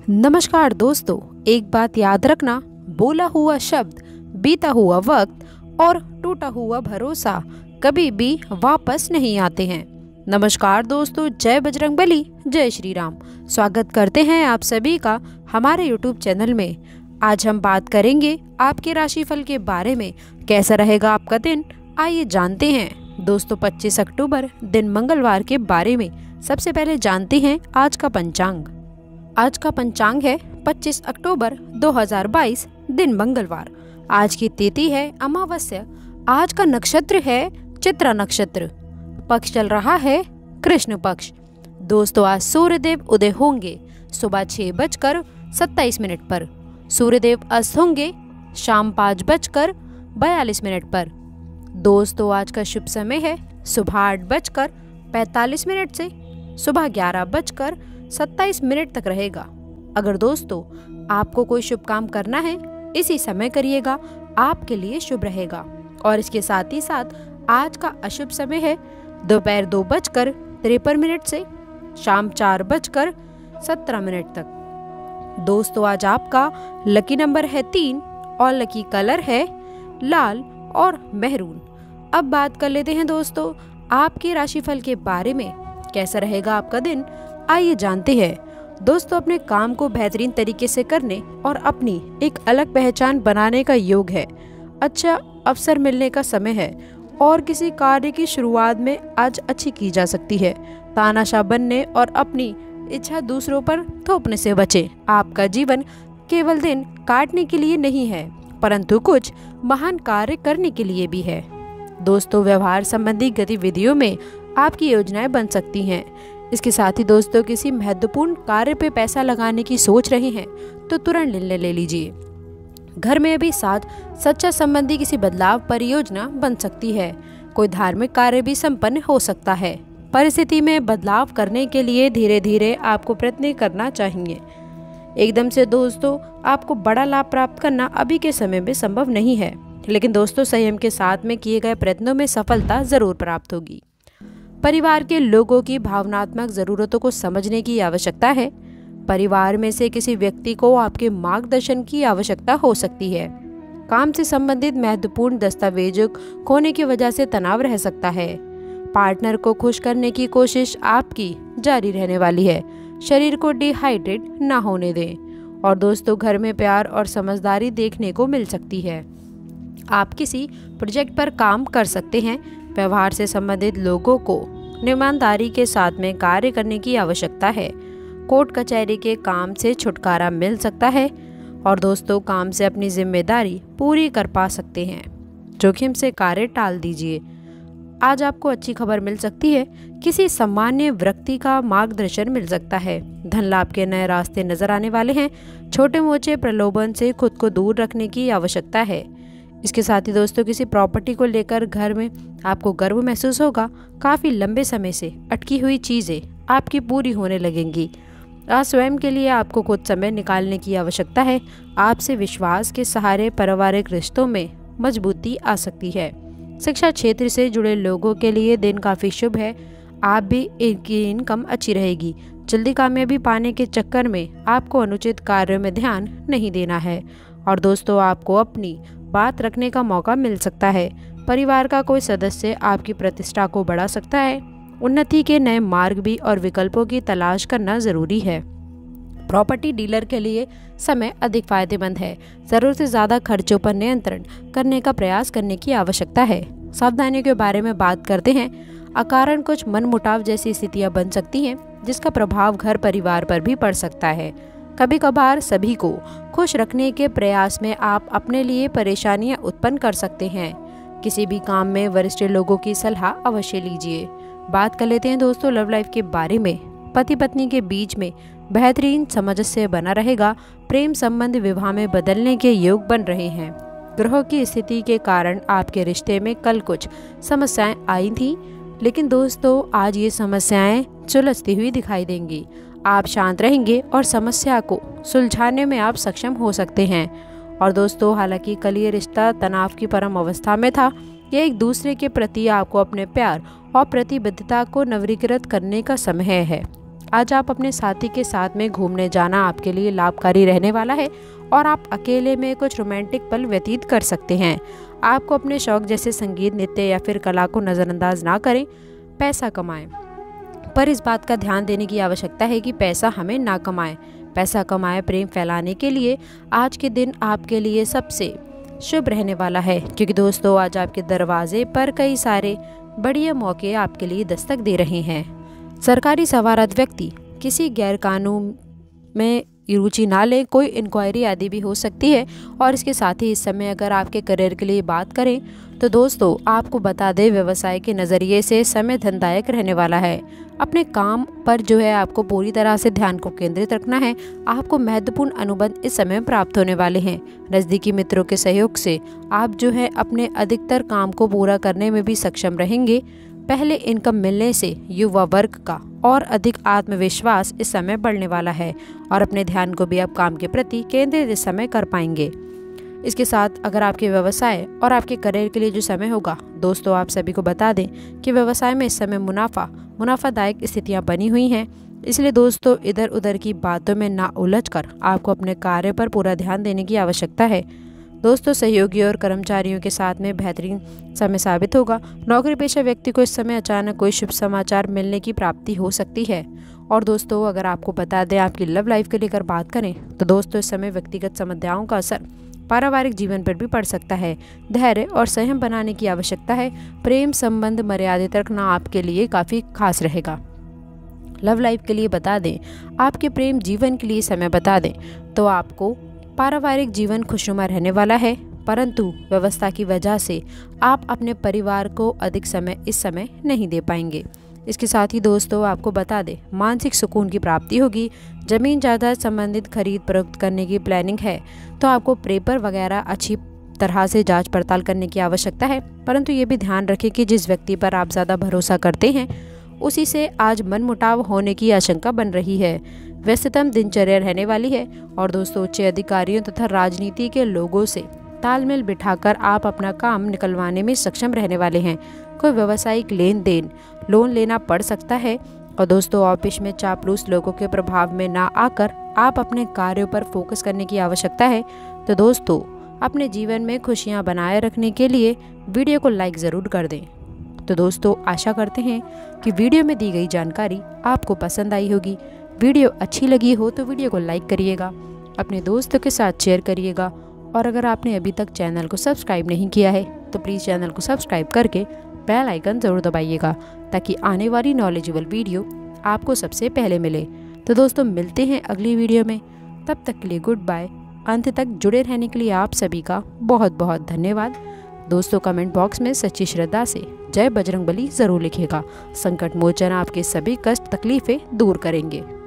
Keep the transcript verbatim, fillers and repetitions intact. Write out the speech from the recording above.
नमस्कार दोस्तों, एक बात याद रखना, बोला हुआ शब्द, बीता हुआ वक्त और टूटा हुआ भरोसा कभी भी वापस नहीं आते हैं। नमस्कार दोस्तों, जय बजरंगबली, जय श्री राम। स्वागत करते हैं आप सभी का हमारे यूट्यूब चैनल में। आज हम बात करेंगे आपके राशिफल के बारे में। कैसा रहेगा आपका दिन, आइए जानते हैं। दोस्तों, पच्चीस अक्टूबर दिन मंगलवार के बारे में सबसे पहले जानते हैं आज का पंचांग। आज का पंचांग है पच्चीस अक्टूबर दो हज़ार बाईस दिन मंगलवार। आज की तिथि है अमावस्या। आज का नक्षत्र है चित्रा नक्षत्र। पक्ष चल रहा है कृष्ण पक्ष। दोस्तों, आज सूर्यदेव उदय होंगे सुबह छह बजकर सत्ताईस मिनट पर। सूर्यदेव अस्त होंगे शाम पाँच बजकर बयालीस मिनट पर। दोस्तों, आज का शुभ समय है सुबह आठ बजकर पैंतालीस मिनट से सुबह ग्यारह बजकर सत्ताईस मिनट तक रहेगा। अगर दोस्तों आपको कोई शुभ काम करना है, इसी समय करिएगा, आपके लिए शुभ रहेगा। और इसके साथ ही साथ आज का अशुभ समय है दोपहर दो बजकर तिरपन मिनट से शाम चार बजकर सत्रह मिनट तक। दोस्तों, आज आपका लकी नंबर है तीन और लकी कलर है लाल और मेहरून। अब बात कर लेते हैं दोस्तों आपके राशिफल के बारे में। कैसा रहेगा आपका दिन, आइए जानते हैं। दोस्तों, अपने काम को बेहतरीन तरीके से करने और अपनी एक अलग पहचान बनाने का योग है। अच्छा अवसर मिलने का समय है और किसी कार्य की शुरुआत में आज अच्छी की जा सकती है। तानाशाह बनने और अपनी इच्छा दूसरों पर थोपने से बचें। आपका जीवन केवल दिन काटने के लिए नहीं है, परंतु कुछ महान कार्य करने के लिए भी है। दोस्तों, व्यवहार संबंधी गतिविधियों में आपकी योजनाएं बन सकती हैं। इसके साथ ही दोस्तों, किसी महत्वपूर्ण कार्य पे पैसा लगाने की सोच रहे हैं तो तुरंत निर्णय ले लीजिए। घर में भी साथ सच्चा संबंधी किसी बदलाव परियोजना बन सकती है। कोई धार्मिक कार्य भी संपन्न हो सकता है। परिस्थिति में बदलाव करने के लिए धीरे धीरे आपको प्रयत्न करना चाहिए। एकदम से दोस्तों आपको बड़ा लाभ प्राप्त करना अभी के समय में संभव नहीं है, लेकिन दोस्तों संयम के साथ में किए गए प्रयत्नों में सफलता जरूर प्राप्त होगी। परिवार के लोगों की भावनात्मक जरूरतों को समझने की आवश्यकता है। परिवार में से किसी व्यक्ति को आपके मार्गदर्शन की आवश्यकता हो सकती है। काम से संबंधित महत्वपूर्ण दस्तावेजों खोने की वजह से तनाव रह सकता है। पार्टनर को खुश करने की कोशिश आपकी जारी रहने वाली है। शरीर को डिहाइड्रेट ना होने दें। और दोस्तों, घर में प्यार और समझदारी देखने को मिल सकती है। आप किसी प्रोजेक्ट पर काम कर सकते हैं। व्यवहार से संबंधित लोगों को ईमानदारी के साथ में कार्य करने की आवश्यकता है। कोर्ट कचहरी के काम से छुटकारा मिल सकता है और दोस्तों काम से अपनी जिम्मेदारी पूरी कर पा सकते हैं। जोखिम से कार्य टाल दीजिए। आज आपको अच्छी खबर मिल सकती है। किसी सामान्य व्यक्ति का मार्गदर्शन मिल सकता है। धन लाभ के नए रास्ते नजर आने वाले हैं। छोटे मोटे प्रलोभन से खुद को दूर रखने की आवश्यकता है। इसके साथ ही दोस्तों, किसी प्रॉपर्टी को लेकर घर में आपको गर्व महसूस होगा। काफ़ी लंबे समय से अटकी हुई चीज़ें आपकी पूरी होने लगेंगी। आज स्वयं के लिए आपको कुछ समय निकालने की आवश्यकता है। आपसे विश्वास के सहारे पारिवारिक रिश्तों में मजबूती आ सकती है। शिक्षा क्षेत्र से जुड़े लोगों के लिए दिन काफ़ी शुभ है। आप भी इनकी इनकम अच्छी रहेगी। जल्दी कामयाबी पाने के चक्कर में आपको अनुचित कार्यों में ध्यान नहीं देना है। और दोस्तों, आपको अपनी बात रखने का मौका मिल सकता है। परिवार का कोई सदस्य आपकी प्रतिष्ठा को बढ़ा सकता है। उन्नति के नए मार्ग भी और विकल्पों की तलाश करना जरूरी है। प्रॉपर्टी डीलर के लिए समय अधिक फायदेमंद है। जरूरत से ज़्यादा खर्चों पर नियंत्रण करने का प्रयास करने की आवश्यकता है। सावधानियों के बारे में बात करते हैं। अकारण कुछ मनमुटाव जैसी स्थितियां बन सकती हैं, जिसका प्रभाव घर परिवार पर भी पड़ सकता है। कभी कभार सभी को खुश रखने के प्रयास में आप अपने लिए परेशानियां उत्पन्न कर सकते हैं। किसी भी काम में वरिष्ठ लोगों की सलाह अवश्य लीजिए। बात कर लेते हैं दोस्तों लव लाइफ के बारे में। पति पत्नी के बीच में बेहतरीन सामंजस्य बना रहेगा। प्रेम संबंध विवाह में बदलने के योग बन रहे हैं। ग्रहों की स्थिति के कारण आपके रिश्ते में कल कुछ समस्याएं आई थी, लेकिन दोस्तों आज ये समस्याएं सुलझती हुई दिखाई देंगी। आप शांत रहेंगे और समस्या को सुलझाने में आप सक्षम हो सकते हैं। और दोस्तों, हालांकि कल ये रिश्ता तनाव की परम अवस्था में था, ये एक दूसरे के प्रति आपको अपने प्यार और प्रतिबद्धता को नवीनीकृत करने का समय है। आज आप अपने साथी के साथ में घूमने जाना आपके लिए लाभकारी रहने वाला है और आप अकेले में कुछ रोमांटिक पल व्यतीत कर सकते हैं। आपको अपने शौक जैसे संगीत, नृत्य या फिर कला को नज़रअंदाज ना करें। पैसा कमाएं, पर इस बात का ध्यान देने की आवश्यकता है कि पैसा हमें ना कमाए। पैसा कमाए प्रेम फैलाने के लिए आज के दिन आपके लिए सबसे शुभ रहने वाला है, क्योंकि दोस्तों आज आपके दरवाजे पर कई सारे बढ़िया मौके आपके लिए दस्तक दे रहे हैं। सरकारी सेवारत व्यक्ति किसी गैर कानून में रुचि ना लें, कोई इंक्वायरी आदि भी हो सकती है। और इसके साथ ही इस समय अगर आपके करियर के लिए बात करें तो दोस्तों आपको बता दें, व्यवसाय के नज़रिए से समय धनदायक रहने वाला है। अपने काम पर जो है आपको पूरी तरह से ध्यान को केंद्रित रखना है। आपको महत्वपूर्ण अनुबंध इस समय प्राप्त होने वाले हैं। नज़दीकी मित्रों के सहयोग से आप जो है अपने अधिकतर काम को पूरा करने में भी सक्षम रहेंगे। पहले इनकम मिलने से युवा वर्ग का और अधिक आत्मविश्वास इस समय बढ़ने वाला है और अपने ध्यान को भी आप काम के प्रति केंद्रित इस समय कर पाएंगे। इसके साथ अगर आपके व्यवसाय और आपके करियर के लिए जो समय होगा, दोस्तों आप सभी को बता दें कि व्यवसाय में इस समय मुनाफा मुनाफादायक स्थितियां बनी हुई हैं। इसलिए दोस्तों इधर उधर की बातों में ना उलझकर आपको अपने कार्य पर पूरा ध्यान देने की आवश्यकता है। दोस्तों सहयोगी और कर्मचारियों के साथ में बेहतरीन समय साबित होगा। नौकरी पेशा व्यक्ति को इस समय अचानक कोई शुभ समाचार मिलने की प्राप्ति हो सकती है। और दोस्तों अगर आपको बता दें आपकी लव लाइफ के लेकर बात करें तो दोस्तों इस समय व्यक्तिगत समस्याओं का असर पारिवारिक जीवन पर भी पड़ सकता है। धैर्य और संयम बनाने की आवश्यकता है। प्रेम संबंध मर्यादित रखना आपके लिए काफ़ी खास रहेगा। लव लाइफ के लिए बता दें, आपके प्रेम जीवन के लिए समय बता दें तो आपको पारिवारिक जीवन खुशनुमा रहने वाला है, परंतु व्यवस्था की वजह से आप अपने परिवार को अधिक समय इस समय नहीं दे पाएंगे। इसके साथ ही दोस्तों आपको बता दें, मानसिक सुकून की प्राप्ति होगी। जमीन जायदाद संबंधित खरीद फरोख्त करने की प्लानिंग है तो आपको पेपर वगैरह अच्छी तरह से जांच पड़ताल करने की आवश्यकता है, परंतु ये भी ध्यान रखें कि जिस व्यक्ति पर आप ज़्यादा भरोसा करते हैं उसी से आज मनमुटाव होने की आशंका बन रही है। व्यस्ततम दिनचर्या रहने वाली है और दोस्तों उच्च अधिकारियों तथा राजनीति के लोगों से तालमेल बिठाकर आप अपना काम निकलवाने में सक्षम रहने वाले हैं। कोई व्यावसायिक लेन देन लोन लेना पड़ सकता है। और दोस्तों ऑफिस में चापलूस लोगों के प्रभाव में ना आकर आप अपने कार्यों पर फोकस करने की आवश्यकता है। तो दोस्तों अपने जीवन में खुशियां बनाए रखने के लिए वीडियो को लाइक ज़रूर कर दें। तो दोस्तों आशा करते हैं कि वीडियो में दी गई जानकारी आपको पसंद आई होगी। वीडियो अच्छी लगी हो तो वीडियो को लाइक करिएगा, अपने दोस्तों के साथ शेयर करिएगा और अगर आपने अभी तक चैनल को सब्सक्राइब नहीं किया है तो प्लीज़ चैनल को सब्सक्राइब करके बेल आइकन ज़रूर दबाइएगा ताकि आने वाली नॉलेजेबल वीडियो आपको सबसे पहले मिले। तो दोस्तों मिलते हैं अगली वीडियो में, तब तक के लिए गुड बाय। अंत तक जुड़े रहने के लिए आप सभी का बहुत बहुत धन्यवाद। दोस्तों कमेंट बॉक्स में सच्ची श्रद्धा से जय बजरंगबली ज़रूर लिखिएगा। संकट मोचन आपके सभी कष्ट तकलीफ़ें दूर करेंगे।